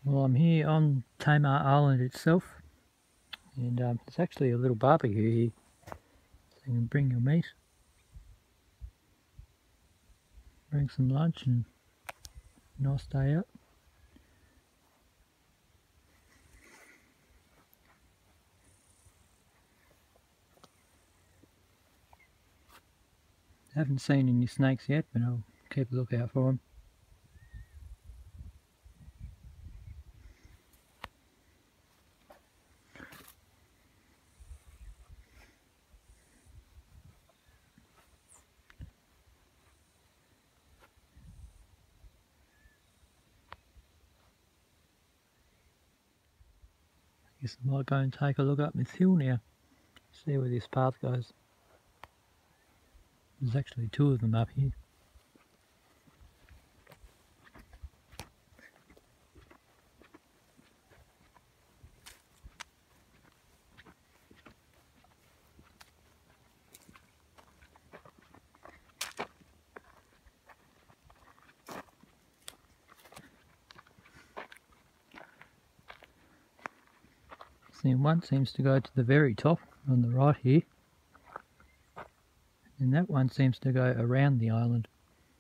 Well, I'm here on Tamar Island itself, and there's actually a little barbecue here, so you can bring your meat, bring some lunch, and a nice day out. I haven't seen any snakes yet, but I'll keep a lookout for them. I guess I might go and take a look up this hill now, see where this path goes. There's actually two of them up here. See, one seems to go to the very top on the right here, and that one seems to go around the island.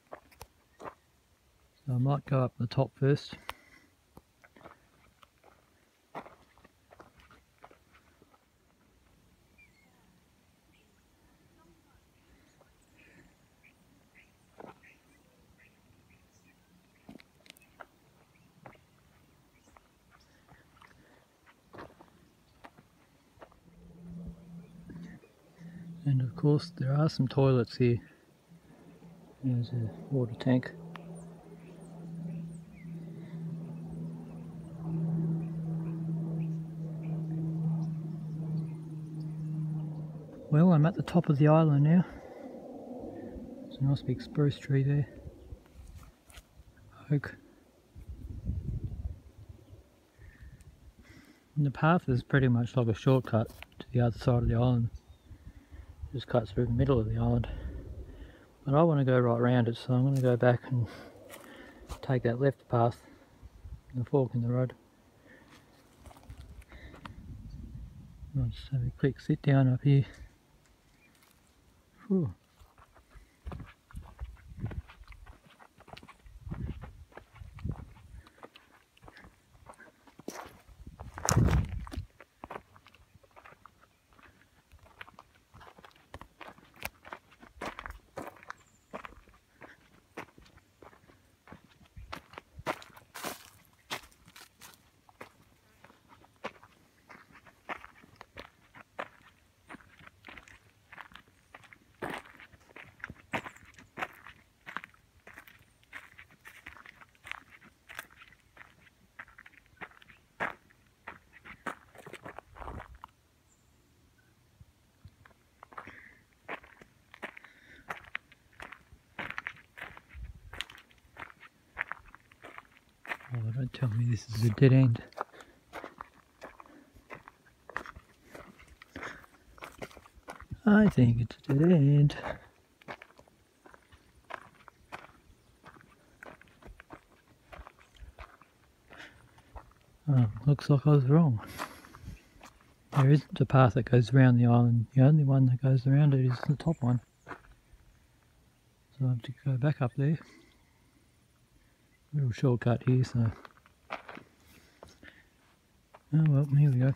So I might go up the top first. And of course there are some toilets here. There's a water tank. Well, I'm at the top of the island now. There's a nice big spruce tree there. Oak. And the path is pretty much like a shortcut to the other side of the island. It just cuts through the middle of the island. But I want to go right around it, so I'm going to go back and take that left path, the fork in the road. I'll just have a quick sit down up here. Whew. Oh, don't tell me this is a dead end. I think it's a dead end. Oh, looks like I was wrong. There isn't a path that goes around the island. The only one that goes around it is the top one. So I have to go back up there. Little shortcut here, so... Oh well, here we go.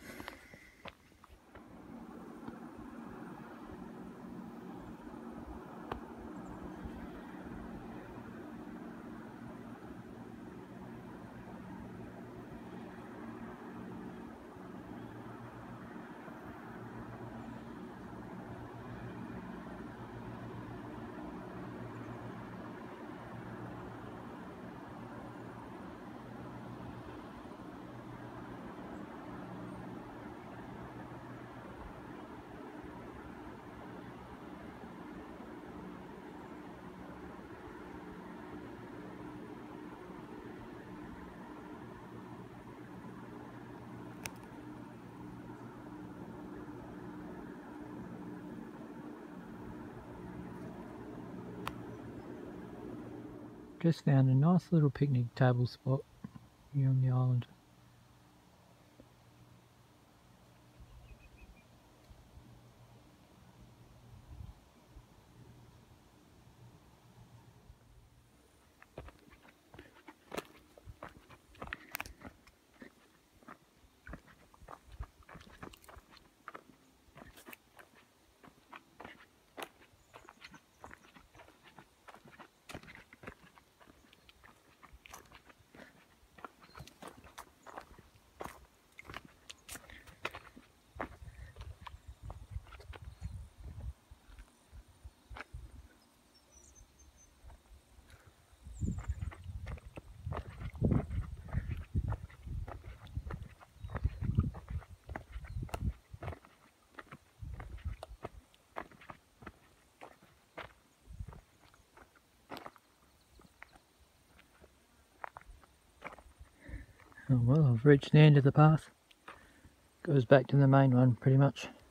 Just found a nice little picnic table spot here on the island. Oh well, I've reached the end of the path. Goes back to the main one pretty much.